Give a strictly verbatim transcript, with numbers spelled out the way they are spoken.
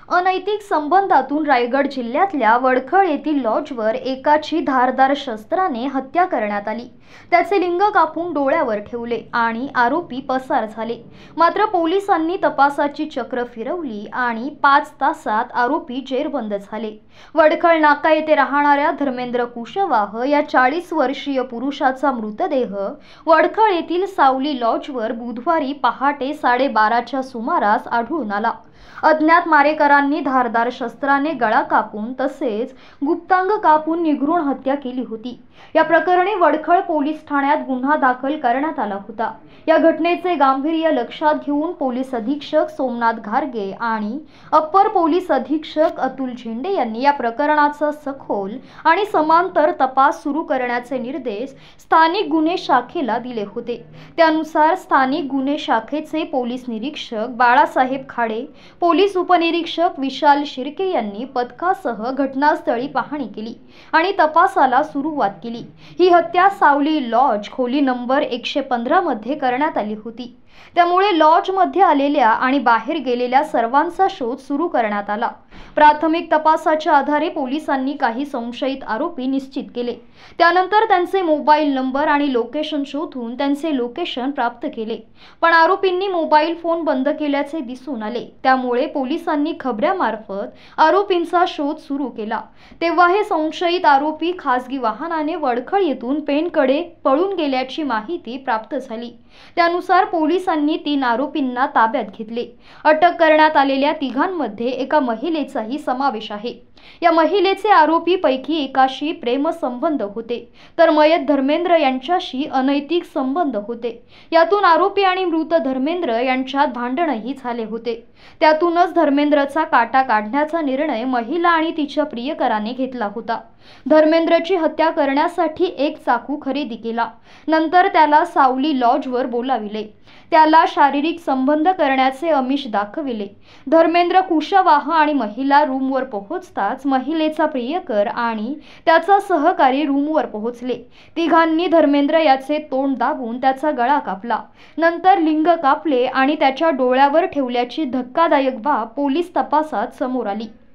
अनैतिक संबंधातून रायगड जिल्ह्यातल्या वडखळ येथील लॉजवर एकाची धारदार शस्त्राने हत्या करण्यात आली। त्याचे लिंग कापून डोळ्यावर ठेवले आणि आरोपी पसार झाले। मात्र पोलिसांनी तपासाची चक्र फिरवली आणि पाच तासात आरोपी जेरबंद झाले। वडखळ नाका येथे राहणाऱ्या धर्मेंद्र कुशवाह या चाळीस वर्षीय पुरुषाचा मृतदेह वडखळ येथील सावली लॉजवर बुधवारी पहाटे साडेबाराच्या सुमारास आढळून आला। अज्ञात मारेकरांनी धारदार शस्त्राने गळा कापून तसेच गुप्तांग कापून निगरून हत्या केली होती। या प्रकरणी वडखळ पोलीस ठाण्यात गुन्हा दाखल करण्यात आला होता। या घटनेचे गांभीर्य लक्षात घेऊन पोलीस अधीक्षक सोमनाथ घारगे आणि अप्पर पोलीस अधीक्षक अतुल झेंडे यांनी या प्रकरणाचा सखोल आणि समांतर तपास सुरू करण्याचे निर्देश स्थानिक गुन्हे शाखेला दिले होते। त्यानुसार स्थानिक गुन्हे शाखेचे पोलीस निरीक्षक बाळासाहेब खाडे, पोलीस उपनिरीक्षक विशाल शिर्के यांनी पथकासह घटनास्थळी पाहणी केली आणि तपासाला सुरुवात केली। ही हत्या सावली लॉज खोली नंबर एकशे पंधरा मध्ये करण्यात आली होती। त्यामुळे लॉज मध्ये आलेल्या आणि बाहेर गेलेल्या सर्वांचा शोध सुरू करण्यात आला। प्राथमिक तपासाच्या आधारे पोलिसांनी काही संशयित आरोपी निश्चित केले। त्यानंतर त्यांचे मोबाईल नंबर आणि लोकेशन शोधून त्यांचे लोकेशन प्राप्त केले, पण आरोपींनी मोबाईल फोन बंद केल्याचे दिसून आले। त्यामुळे पोलिसांनी खबऱ्यामार्फत आरोपींचा शोध सुरू केला। तेव्हा हे संशयित आरोपी खासगी वाहनाने वडखळ येथून पेणकडे पळून गेल्याची माहिती प्राप्त झाली। त्यानुसार पोलिसांनी तीन आरोपींना ताब्यात घेतले। अटक करण्यात आलेल्या तिघांमध्ये एका महिलेचाही समावेश आहे। या महिलेचे आरोपी पैकी एकाशी प्रेमसंबंध होते, तर मयत धर्मेंद्र यांच्याशी अनैतिक संबंध होते। यातून आरोपी आणि मृत धर्मेंद्र यांच्यात भांडणही झाले होते। त्यातूनच धर्मेंद्रचा काटा काढण्याचा निर्णय महिला आणि तिच्या प्रियकराने घेतला होता। धर्मेंद्रची हत्या करण्यासाठी एक चाकू खरेदी केला, नंतर त्याला सावली लॉजवर बोलाविले, त्याला शारीरिक संबंध करण्याचे आमिष दाखविले। धर्मेंद्र कुशवाह आणि महिला रूमवर पोहोचताच महिलेचा प्रियकर आणि त्याचा सहकारी रूमवर पोहोचले। तिघांनी धर्मेंद्र याचे तोंड दाबून त्याचा गळा कापला, नंतर लिंग कापले आणि त्याच्या डोळ्यावर ठेवल्याची धक्कादायक बाब पोलीस तपासात समोर आली।